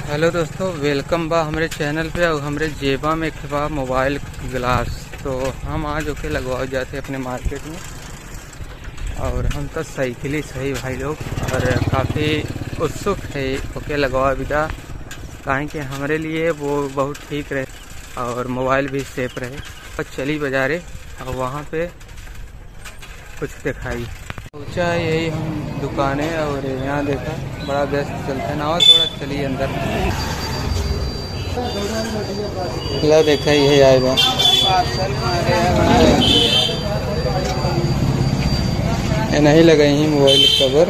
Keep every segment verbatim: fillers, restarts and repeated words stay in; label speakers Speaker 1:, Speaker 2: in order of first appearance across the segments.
Speaker 1: Hello दोस्तों, welcome बा हमारे चैनल पे। और हमारे जेबा में बा मोबाइल ग्लास, तो हम आज ओके लगवा जाते अपने मार्केट में। और हम तो साइकिल ही सही भाई लोग, और काफ़ी उत्सुक है ओके लगवा विदा, कहें कि हमारे लिए वो बहुत ठीक रहे और मोबाइल भी सेफ रहे। और चली बाजारे और वहाँ पे कुछ दिखाई सोचा यही हम दुकानें, और यहाँ देखा बड़ा व्यस्त चलता है ना, और थोड़ा चलिए अंदर ला देखा यही आएगा। नहीं लगा यही मोबाइल कवर,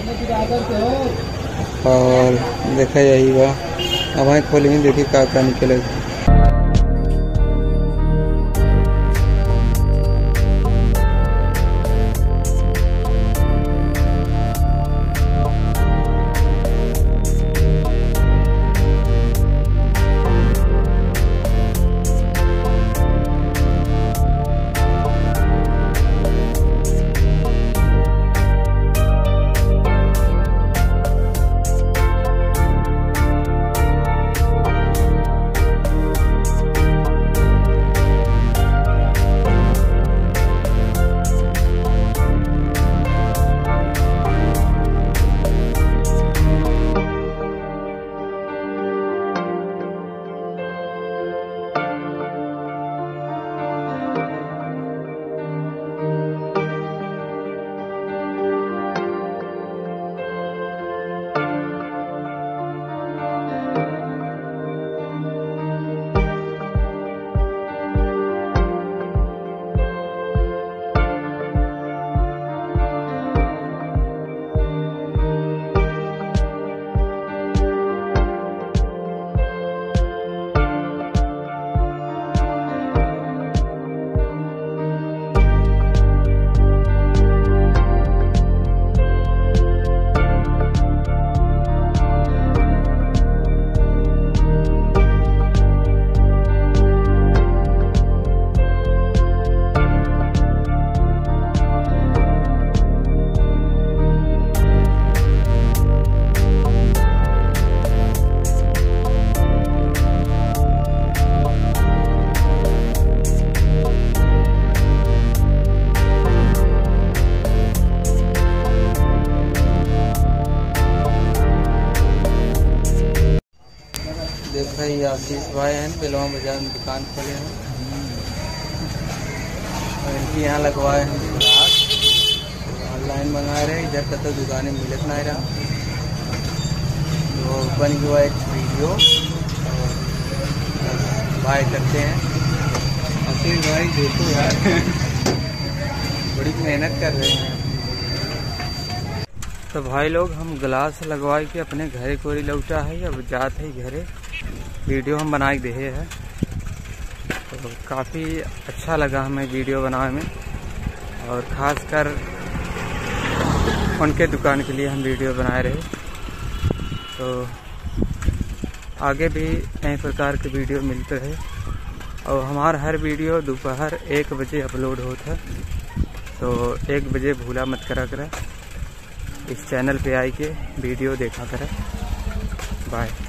Speaker 1: और देखा यही बा। अब वहीं खोलेंगे, देखिए क्या क्या निकलेगा। देखा ही आशीष भाई हैं, बिलवा बाजार में दुकान खोले हैं, और इनकी यहाँ लगवाए हैं ग्लास। ऑनलाइन मंगा रहे हैं, इधर का तो दुकानें मिलत नहीं रहा, तो बन गया एक वीडियो और बाय करते हैं। आशीष भाई देखो यार बड़ी मेहनत कर रहे हैं। तो भाई लोग हम ग्लास लगवा के अपने घरे कोरी लौटा है, अब जाते है घरे। वीडियो हम बना के दे हैं, तो काफ़ी अच्छा लगा हमें वीडियो बनाने में, और ख़ासकर उनके दुकान के लिए हम वीडियो बनाए रहे। तो आगे भी कई प्रकार के वीडियो मिलते रहे, और हमारा हर वीडियो दोपहर एक बजे अपलोड होता है, तो एक बजे भूला मत करा करा, इस चैनल पे आई के वीडियो देखा करें। बाय।